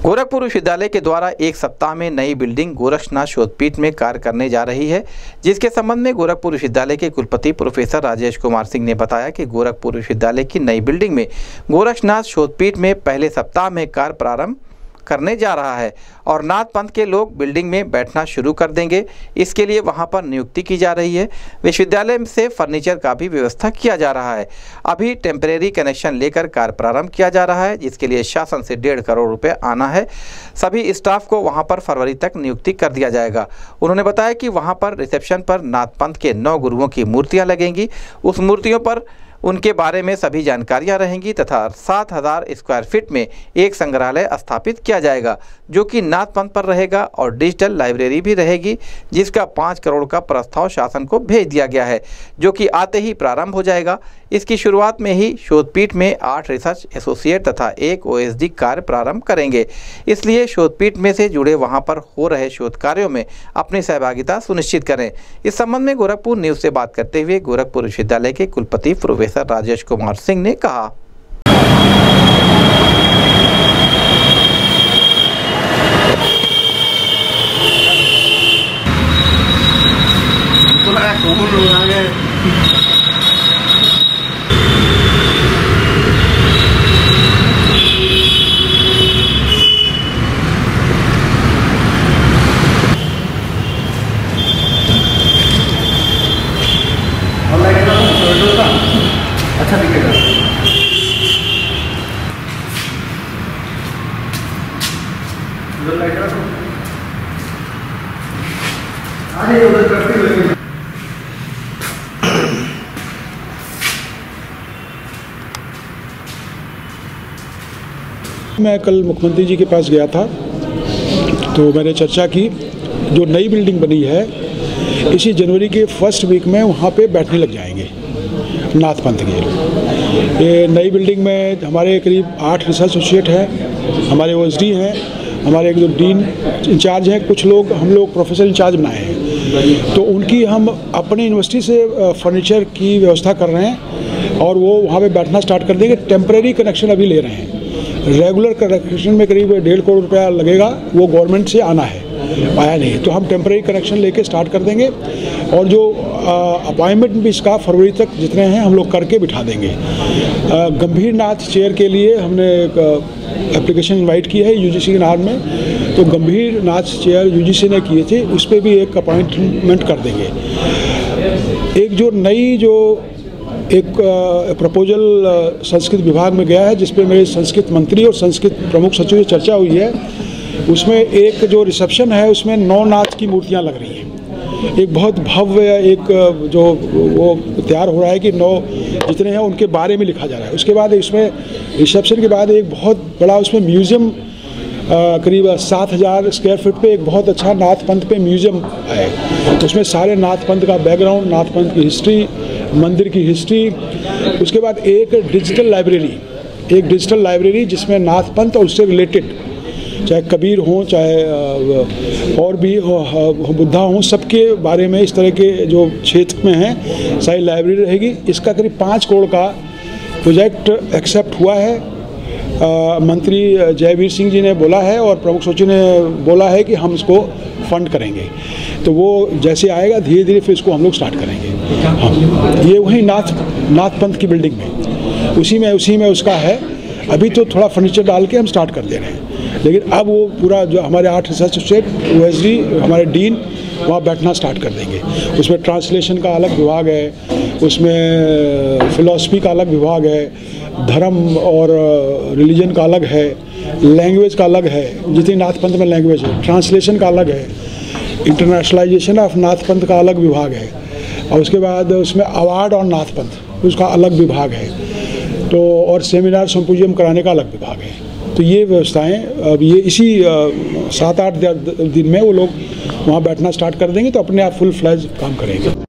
गोरखपुर विश्वविद्यालय के द्वारा एक सप्ताह में नई बिल्डिंग गोरक्षनाथ शोधपीठ में कार्य करने जा रही है, जिसके संबंध में गोरखपुर विश्वविद्यालय के कुलपति प्रोफेसर राजेश कुमार सिंह ने बताया कि गोरखपुर विश्वविद्यालय की नई बिल्डिंग में गोरक्षनाथ शोधपीठ में पहले सप्ताह में कार्य प्रारंभ करने जा रहा है और नाथ पंथ के लोग बिल्डिंग में बैठना शुरू कर देंगे। इसके लिए वहां पर नियुक्ति की जा रही है। विश्वविद्यालय से फर्नीचर का भी व्यवस्था किया जा रहा है। अभी टेम्परेरी कनेक्शन लेकर कार्य प्रारंभ किया जा रहा है, जिसके लिए शासन से 1.5 करोड़ रुपए आना है। सभी स्टाफ को वहां पर फरवरी तक नियुक्ति कर दिया जाएगा। उन्होंने बताया कि वहां पर रिसेप्शन पर नाथ पंथ के 9 गुरुओं की मूर्तियाँ लगेंगी। उस मूर्तियों पर उनके बारे में सभी जानकारियां रहेंगी तथा 7,000 स्क्वायर फीट में एक संग्रहालय स्थापित किया जाएगा, जो कि नाथ पंथ पर रहेगा और डिजिटल लाइब्रेरी भी रहेगी, जिसका 5 करोड़ का प्रस्ताव शासन को भेज दिया गया है, जो कि आते ही प्रारंभ हो जाएगा। इसकी शुरुआत में ही शोधपीठ में 8 रिसर्च एसोसिएट तथा 1 OSD कार्य प्रारंभ करेंगे। इसलिए शोधपीठ में से जुड़े वहां पर हो रहे शोध कार्यों में अपनी सहभागिता सुनिश्चित करें। इस संबंध में गोरखपुर न्यूज़ से बात करते हुए गोरखपुर विश्वविद्यालय के कुलपति प्रोफेसर राजेश कुमार सिंह ने कहा, अच्छा दिखेगा। उधर लाइट रखो। आगे उधर करते हुए। मैं कल मुख्यमंत्री जी के पास गया था, तो मैंने चर्चा की। जो नई बिल्डिंग बनी है, इसी जनवरी के फर्स्ट वीक में वहाँ पे बैठने लग जाएंगे नाथ पंथ के। ये नई बिल्डिंग में हमारे करीब 8 रिसर्च एसोसिएट हैं, हमारे OSD हैं, हमारे एक जो डीन इंचार्ज हैं, कुछ लोग हम लोग प्रोफेसर इंचार्ज बनाए हैं। तो उनकी हम अपनी यूनिवर्सिटी से फर्नीचर की व्यवस्था कर रहे हैं और वो वहाँ पे बैठना स्टार्ट कर देंगे। टेम्परेरी कनेक्शन अभी ले रहे हैं। रेगुलर कनेक्शन में करीब 1.5 करोड़ रुपया लगेगा, वो गवर्नमेंट से आना है, आया नहीं। तो हम टेम्परेरी कनेक्शन लेके स्टार्ट कर देंगे और जो अपॉइंटमेंट भी इसका फरवरी तक जितने हैं हम लोग करके बिठा देंगे। गंभीर नाथ चेयर के लिए हमने एक एप्लीकेशन इनवाइट की है UGC के नाम में। तो गंभीर नाथ चेयर UGC ने किए थे, उस पर भी एक अपॉइंटमेंट कर देंगे। एक जो नई जो एक प्रपोजल संस्कृत विभाग में गया है, जिसपे मेरे संस्कृत मंत्री और संस्कृत प्रमुख सचिव से चर्चा हुई है। उसमें एक जो रिसेप्शन है, उसमें 9 नाथ की मूर्तियां लग रही हैं। एक बहुत भव्य एक जो वो तैयार हो रहा है कि 9 जितने हैं उनके बारे में लिखा जा रहा है। उसके बाद इसमें रिसेप्शन के बाद एक बहुत बड़ा उसमें म्यूज़ियम करीब 7,000 स्क्वायर फीट पे एक बहुत अच्छा नाथ पंथ पे म्यूज़ियम है। उसमें सारे नाथ पंथ का बैकग्राउंड, नाथ पंथ की हिस्ट्री, मंदिर की हिस्ट्री। उसके बाद एक डिजिटल लाइब्रेरी जिसमें नाथ पंथ और उससे रिलेटेड चाहे कबीर हों, चाहे और भी बुद्धा हों, सबके बारे में इस तरह के जो क्षेत्र में हैं सारी लाइब्रेरी रहेगी। इसका करीब 5 करोड़ का प्रोजेक्ट एक्सेप्ट हुआ है। मंत्री जयवीर सिंह जी ने बोला है और प्रमुख सचिव ने बोला है कि हम इसको फंड करेंगे। तो वो जैसे आएगा धीरे धीरे फिर इसको हम लोग स्टार्ट करेंगे। हाँ, ये वही नाथ पंथ की बिल्डिंग में उसी में उसका है। अभी तो थोड़ा फर्नीचर डाल के हम स्टार्ट कर दे रहे हैं, लेकिन अब वो पूरा जो हमारे 8 रिसर्च एसोसिएट, OSD, हमारे डीन वहाँ बैठना स्टार्ट कर देंगे। उसमें ट्रांसलेशन का अलग विभाग है, उसमें फिलॉसफी का अलग विभाग है, धर्म और रिलीजन का अलग है, लैंग्वेज का अलग है, जितनी नाथ पंथ में लैंग्वेज है, ट्रांसलेशन का अलग है, इंटरनेशनलाइजेशन ऑफ नाथ पंथ का अलग विभाग है, और उसके बाद उसमें अवार्ड और नाथ पंथ उसका अलग विभाग है। तो और सेमिनार सिम्पोजियम कराने का अलग विभाग है। तो ये व्यवस्थाएं अब ये इसी 7-8 दिन में वो लोग वहाँ बैठना स्टार्ट कर देंगे, तो अपने आप फुल फ्लैज काम करेंगे।